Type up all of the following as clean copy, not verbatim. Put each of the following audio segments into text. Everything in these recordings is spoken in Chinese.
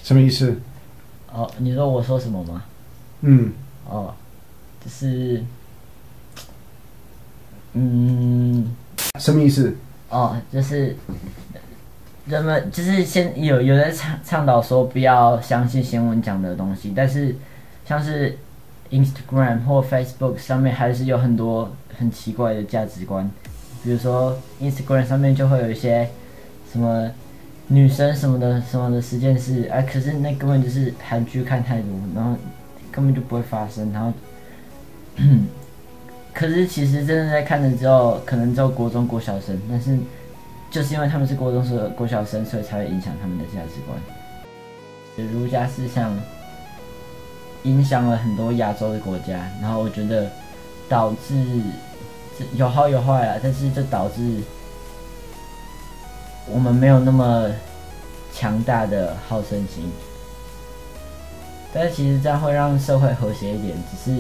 什么意思？ 哦，你说我说什么吗？哦，就是， 什么意思？ 哦，就是人们就是有在倡导说不要相信新闻讲的东西，但是像是 Instagram 或 Facebook 上面还是有很多很奇怪的价值观，比如说 Instagram 上面就会有一些什么女生什么的实验室，可是那根本就是韩剧看太多，然后根本就不会发生，然后，可是其实真的在看了之后，可能只有国中、国小生，但是就是因为他们是国中、国小生，所以才会影响他们的价值观。儒家思想影响了很多亚洲的国家，然后我觉得导致有好有坏啦，但是这导致我们没有那么强大的好胜心。但是其实这样会让社会和谐一点，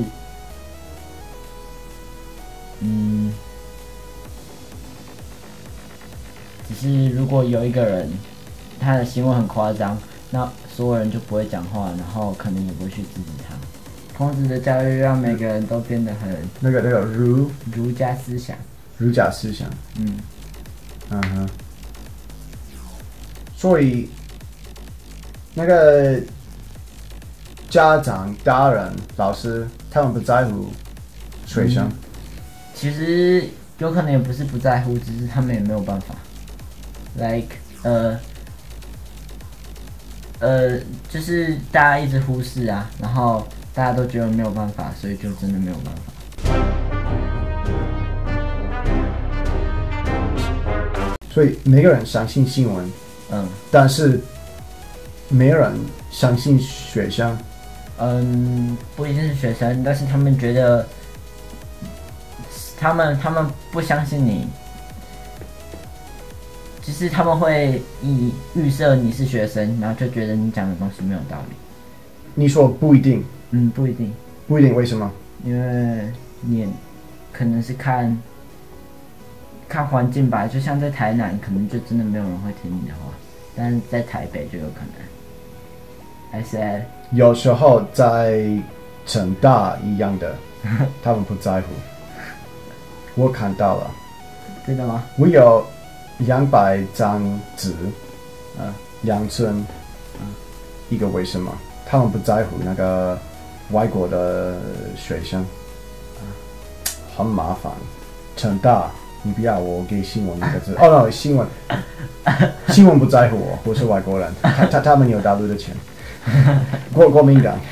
只是如果有一个人他的行为很夸张，那所有人就不会讲话，然后可能也不会去制止他。孔子的教育让每个人都变得很那个儒家思想， 儒家思想，所以那个家长、大人、老师，他们不在乎学生。 其实有可能也不是不在乎，只是他们也没有办法。就是大家一直忽视啊，然后大家都觉得没有办法，所以就真的没有办法。 所以每个人相信新闻，但是没有人相信学生。 不一定是学生，但是他们觉得，他们不相信你，就是他们会预设你是学生，然后就觉得你讲的东西没有道理。 你说不一定？ 不一定。 不一定，为什么？ 因为你可能是看环境吧，就像在台南，可能就真的没有人会听你的话，但是在台北就有可能。还是有时候在成大一样的，他们不在乎。我看到了。 真的吗？ 我有200张纸，2寸，一个为什么？他们不在乎那个外国的学生，很麻烦。成大，你不要我给新闻那个字。no， 新闻不在乎我，我是外国人，他们有大陆的钱。国民党。